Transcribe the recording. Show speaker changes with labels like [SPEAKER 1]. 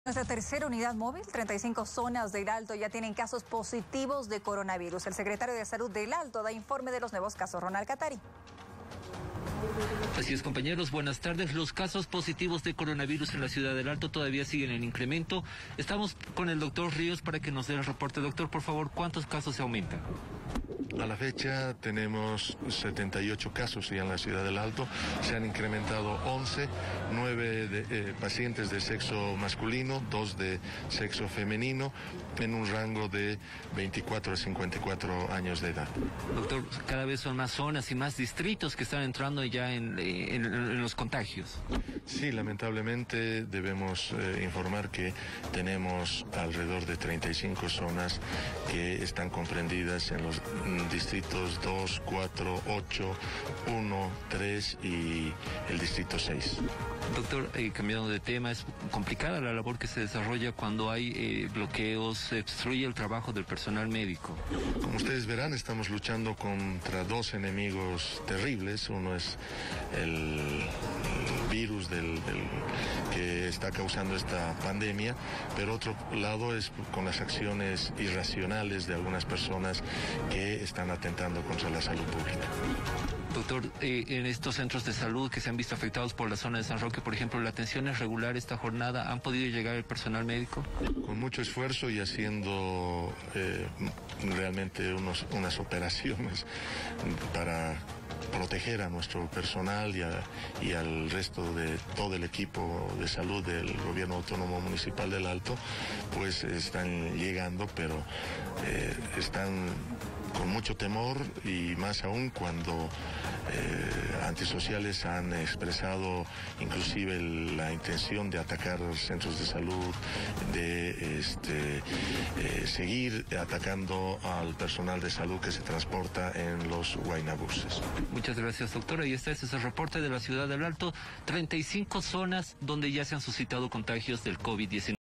[SPEAKER 1] Nuestra tercera unidad móvil, 35 zonas del Alto ya tienen casos positivos de coronavirus. El secretario de Salud del Alto da informe de los nuevos casos. Ronald Catari.
[SPEAKER 2] Así es, compañeros, buenas tardes. Los casos positivos de coronavirus en la ciudad del Alto todavía siguen en incremento. Estamos con el doctor Ríos para que nos dé el reporte. Doctor, por favor, ¿cuántos casos se aumentan?
[SPEAKER 3] A la fecha tenemos 78 casos ya en la ciudad del Alto. Se han incrementado 11, 9 pacientes de sexo masculino, 2 de sexo femenino, en un rango de 24 a 54 años de edad.
[SPEAKER 2] Doctor, cada vez son más zonas y más distritos que están entrando ya en los contagios.
[SPEAKER 3] Sí, lamentablemente debemos informar que tenemos alrededor de 35 zonas que están comprendidas en los distritos 2, 4, 8, 1, 3 y el distrito 6.
[SPEAKER 2] Doctor, cambiando de tema, es complicada la labor que se desarrolla cuando hay bloqueos, se obstruye el trabajo del personal médico.
[SPEAKER 3] Como ustedes verán, estamos luchando contra dos enemigos terribles. Uno es el virus que está causando esta pandemia, pero otro lado es con las acciones irracionales de algunas personas que están atentando contra la salud pública.
[SPEAKER 2] Doctor, en estos centros de salud que se han visto afectados por la zona de San Roque, por ejemplo, ¿la atención es regular esta jornada? ¿Han podido llegar el personal médico?
[SPEAKER 3] Con mucho esfuerzo y haciendo realmente unas operaciones para proteger a nuestro personal y al resto de todo el equipo de salud del Gobierno Autónomo Municipal del Alto, pues están llegando, pero están con mucho temor, y más aún cuando antisociales han expresado inclusive la intención de atacar centros de salud, de seguir atacando al personal de salud que se transporta en los guaynabuses.
[SPEAKER 2] Muchas gracias, doctora. Y este es el reporte de la ciudad del Alto. 35 zonas donde ya se han suscitado contagios del COVID-19.